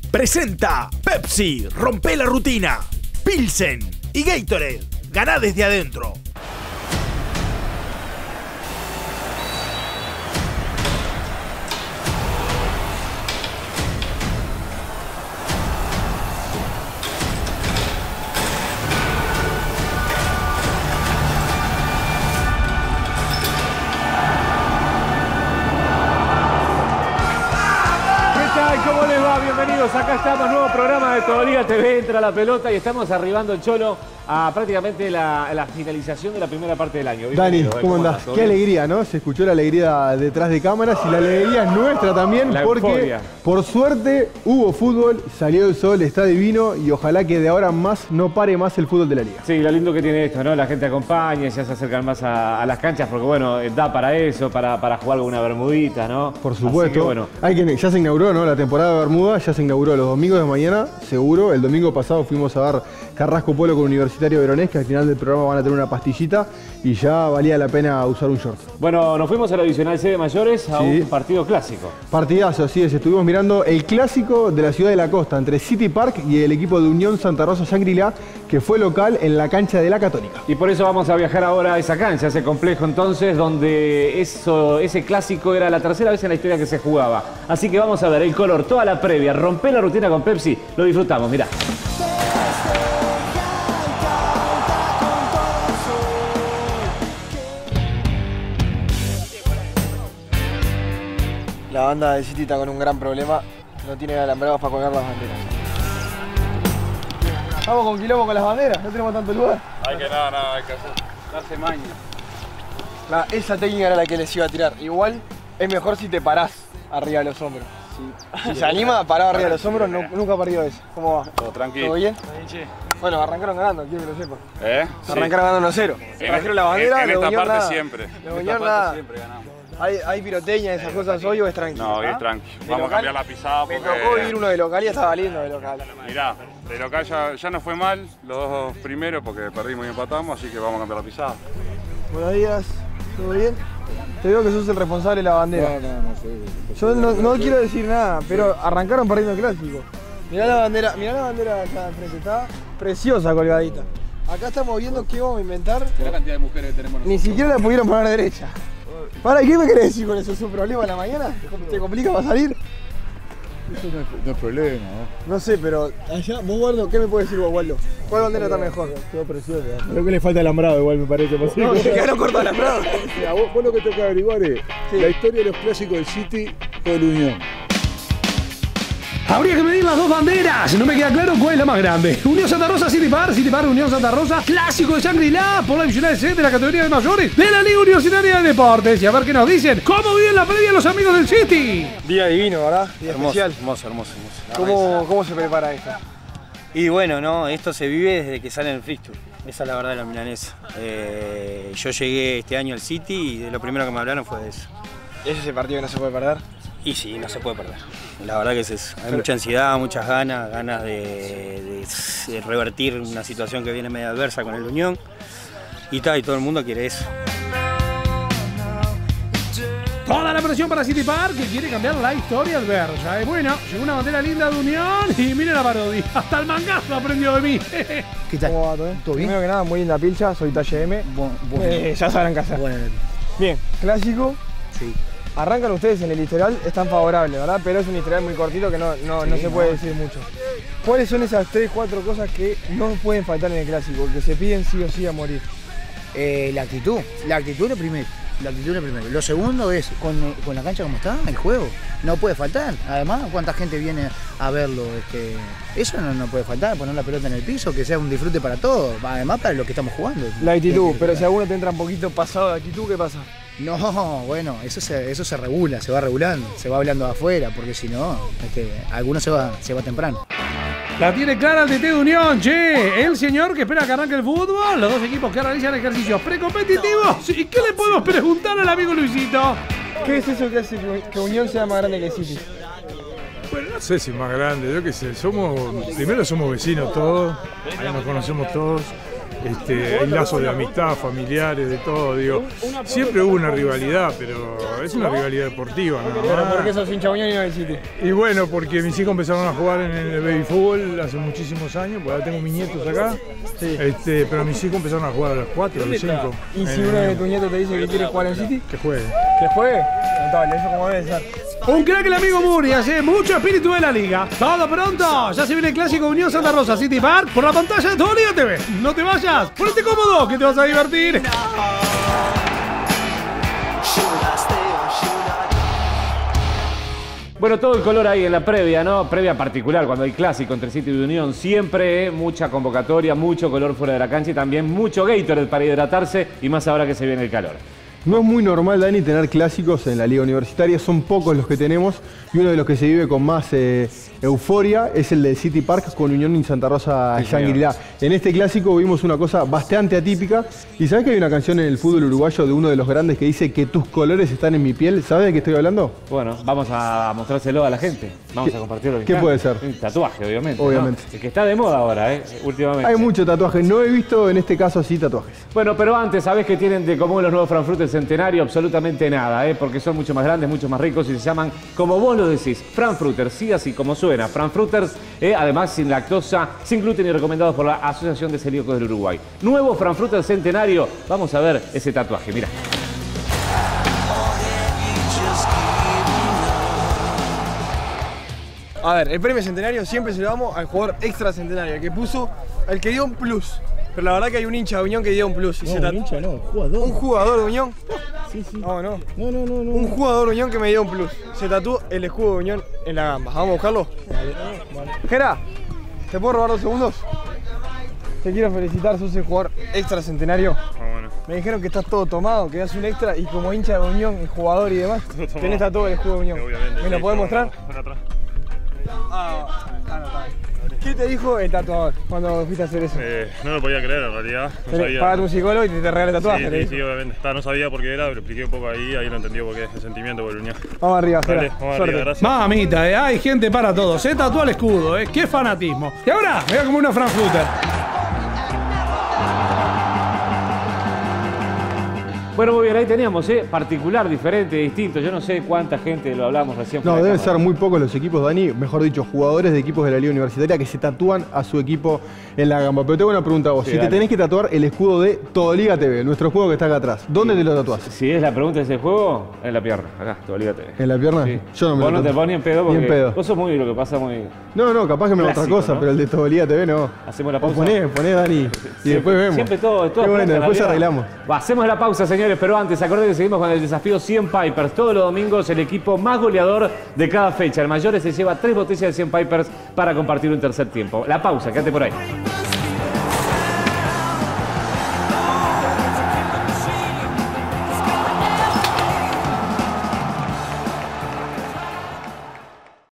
presenta Pepsi, rompe la rutina, Pilsen y Gatorade, ganá desde adentro. ¿Cómo les va? Bienvenidos, acá estamos, nuevo programa de Todo Liga TV, entra la pelota y estamos arribando el Cholo a prácticamente la finalización de la primera parte del año. Dani, ¿cómo andás? Qué alegría, ¿no? Se escuchó la alegría detrás de cámaras y la alegría es nuestra también porque euforia. Por suerte hubo fútbol, salió el sol, está divino y ojalá que de ahora más no pare más el fútbol de la liga. Sí, lo lindo que tiene esto, ¿no? La gente acompaña, ya se acercan más a las canchas porque, bueno, da para eso, para jugar alguna bermudita, ¿no? Por supuesto. Que, bueno. Ya se inauguró, ¿no? La temporada de Bermuda ya se inauguró los domingos de mañana, seguro. El domingo pasado fuimos a ver Carrasco Polo con Universitario Veronés, que al final del programa van a tener una pastillita y ya valía la pena usar un short. Bueno, nos fuimos a la Divisional C de Mayores a un partido clásico. Partidazo, así es. Estuvimos mirando el clásico de la ciudad de la costa entre City Park y el equipo de Unión Santa Rosa Shangri-La, que fue local en la cancha de la Católica. Y por eso vamos a viajar ahora a esa cancha, a ese complejo entonces, donde ese clásico era la tercera vez en la historia que se jugaba. Así que vamos a ver el color, toda la previa, romper la rutina con Pepsi, lo disfrutamos, mirá. La banda de City está con un gran problema, no tiene alambrados para colgar las banderas. Estamos con quilombo con las banderas, no tenemos tanto lugar. Hay que hay que darse maña. Esa técnica era la que les iba a tirar. Igual es mejor si te parás arriba de los hombros. Si se anima, parado arriba de los hombros, nunca ha perdido eso. ¿Cómo va? Todo tranquilo. ¿Todo bien? Bueno, arrancaron ganando, quiero que lo sepa. Sí. Arrancaron ganando 1-0. Trajeron la bandera, en esta parte siempre. De Unión nada. Siempre ganamos. ¿Hay pirotecnia, esas cosas hoy o es tranquilo? No, es tranquilo. Vamos a cambiar la pisada porque... Me tocó ir uno de local y estaba lindo de local. Mirá, de local ya no fue mal los dos primeros porque perdimos y empatamos, así que vamos a cambiar la pisada. Buenos días, ¿todo bien? Te veo que sos el responsable de la bandera. Yo no quiero decir nada, pero arrancaron perdiendo el clásico. Mirá la bandera acá enfrente, está preciosa colgadita. Acá estamos viendo qué vamos a inventar. La cantidad de mujeres que tenemos nosotros. Ni siquiera la pudieron poner derecha. ¿Para qué me querés decir con eso? ¿Es un problema en la mañana? ¿Te complica para salir? Eso no es problema, ¿no? No sé, pero allá, vos Waldo, ¿qué me puedes decir vos, Waldo? ¿Cuál bandera está mejor? Todo preciosa. Creo que le falta alambrado igual, me parece. No, se quedaron cortos alambrados. Mira, vos lo que tenés que averiguar es la historia de los clásicos del City o del Unión. Habría que medir las dos banderas. No me queda claro cuál es la más grande. Unión Santa Rosa, City Park, Unión Santa Rosa. Clásico de Shangri-La por la Divisional C de la categoría de mayores de la Liga Universitaria de Deportes. Y a ver qué nos dicen. ¿Cómo viven la previa los amigos del City? Día divino, ¿verdad? Día hermoso, especial. Hermoso. ¿Cómo se prepara esto? Y bueno, no, esto se vive desde que sale en el Free Tour. Esa es la verdad de la milanesa. Yo llegué este año al City y de lo primero que me hablaron fue de eso. ¿Es ese partido que no se puede perder? Y sí, no se puede perder. La verdad que es eso. Hay mucha ansiedad, muchas ganas de revertir una situación que viene medio adversa con el Unión. Y todo el mundo quiere eso. Toda la presión para City Park, que quiere cambiar la historia adversa. Bueno, llegó una bandera linda de Unión y miren la parodia. Hasta el mangazo aprendió de mí. ¿Qué tal? ¿Cómo va todo? ¿Todo bien? Primero que nada, muy linda pilcha, soy talle M. Ya sabrán qué hacer. Bueno. Bien, clásico. Sí. Arrancan ustedes en el litoral, están favorables, ¿verdad? Pero es un litoral muy cortito que no se puede decir mucho. ¿Cuáles son esas 3, 4 cosas que no pueden faltar en el clásico, que se piden sí o sí a morir? La actitud es lo primero. Lo segundo es, con la cancha como está, el juego. No puede faltar. Además, cuánta gente viene a verlo. Eso no puede faltar, poner la pelota en el piso, que sea un disfrute para todos. Además, para los que estamos jugando. La actitud, pero si alguno te entra un poquito pasado de actitud, ¿qué pasa? No, bueno, eso se regula, se va regulando, se va hablando de afuera, porque si no, alguno se va temprano. La tiene clara el DT de Unión, che. El señor que espera que arranque el fútbol. Los dos equipos que realizan ejercicios precompetitivos. ¿Y qué le podemos preguntar al amigo Luisito? ¿Qué es eso que hace que Unión sea más grande que City? Bueno, no sé si más grande, yo qué sé. Primero somos vecinos todos, ahí nos conocemos todos. hay lazos de amistad, familiares, de todo, digo. Siempre hubo una rivalidad, pero es una rivalidad deportiva, ¿no? ¿Pero por qué sos hincha Unión y no del City? Y bueno, porque mis hijos empezaron a jugar en el baby fútbol hace muchísimos años, porque ahora tengo mis nietos acá, sí. Pero mis hijos empezaron a jugar a los 4, a los 5. ¿Y si uno de tus nietos te dice que quiere jugar en City? Que juegue. ¿Que juegue? Notable, eso como debe ser. Un crack el amigo Murias, mucho espíritu de la liga. Todo pronto, ya se viene el clásico Unión Santa Rosa City Park por la pantalla de Todo Liga TV. No te vayas, ponete cómodo que te vas a divertir. Bueno, todo el color ahí en la previa, ¿no? Previa particular, cuando hay clásico entre City y Unión. Siempre mucha convocatoria, mucho color fuera de la cancha y también mucho Gatorade para hidratarse y más ahora que se viene el calor. No es muy normal, Dani, tener clásicos en la liga universitaria. Son pocos los que tenemos y uno de los que se vive con más euforia es el de City Park con Unión y Santa Rosa Shangri-La. En este clásico vimos una cosa bastante atípica. ¿Y sabes que hay una canción en el fútbol uruguayo de uno de los grandes que dice que tus colores están en mi piel? ¿Sabes de qué estoy hablando? Bueno, vamos a mostrárselo a la gente. Vamos a compartirlo. ¿Qué puede ser? Un tatuaje, obviamente. Obviamente. ¿no? El que está de moda ahora, últimamente. Hay mucho tatuaje. No he visto en este caso así tatuajes. Bueno, pero antes, ¿sabés qué tienen de común los nuevos Frankfurter Centenario? Absolutamente nada, porque son mucho más grandes, mucho más ricos y se llaman, como vos lo decís, Frankfurter, sí, así como suena. Frankfurters, además sin lactosa, sin gluten y recomendados por la Asociación de Celíacos del Uruguay. Nuevo Frankfurter Centenario. Vamos a ver ese tatuaje, mirá. A ver, el premio centenario siempre se lo damos al jugador extra centenario, el que dio un plus. Pero la verdad que hay un hincha de Unión que dio un plus. No, un hincha no, un jugador. ¿Un jugador de Unión? Sí, sí. No. No. Un jugador de Unión que me dio un plus. Se tatuó el escudo de Unión en la gamba. ¿Vamos a buscarlo? Vale. Jera, ¿te puedo robar 2 segundos? Te quiero felicitar, sos el jugador extra centenario. Bueno. Me dijeron que estás todo tomado, que das un extra y como hincha de Unión, el jugador y demás, tenés tatuado el escudo de Unión. Obviamente. ¿Me lo podés mostrar? Atrás. ¿Qué te dijo el tatuador cuando fuiste a hacer eso? No lo podía creer en realidad. No sabía. Pagate un psicólogo y te regala el tatuaje. Sí, obviamente. No sabía por qué era, pero expliqué un poco ahí lo entendió porque es el sentimiento por el Unión. Vamos arriba, Dale, vamos arriba, gracias. Mamita, hay gente para todo. Se tatúa el escudo, qué fanatismo. Y ahora, me voy a comer una Frankfurter. Bueno, muy bien, ahí teníamos, particular, diferente, distinto. Yo no sé cuánta gente, lo hablamos recién. No, deben ser muy pocos los equipos, Dani, mejor dicho, jugadores de equipos de la Liga Universitaria que se tatúan a su equipo en la gamba. Pero tengo una pregunta a vos. Sí, si dale. te tenés que tatuar el escudo de Todo Liga TV, nuestro juego que está acá atrás, ¿dónde te lo tatuás? Si es la pregunta de ese juego, en la pierna, acá, Todo Liga TV. ¿En la pierna? Sí. Yo no me Vos lo no te tatúo. pones ni en pedo porque Ni en pedo. vos sos muy, lo que pasa muy... No, capaz que me lo otra Clásico, cosa, ¿no? pero el de Todo Liga TV no. Hacemos la pausa. Poné, Dani, y después vemos. Siempre todo Qué bueno, después arreglamos. Hacemos la pausa, señores, pero antes, acordate que seguimos con el desafío 100 Pipers. Todos los domingos el equipo más goleador de cada fecha. El Mayores se lleva 3 botellas de 100 Pipers para compartir un tercer tiempo. La pausa, quédate por ahí.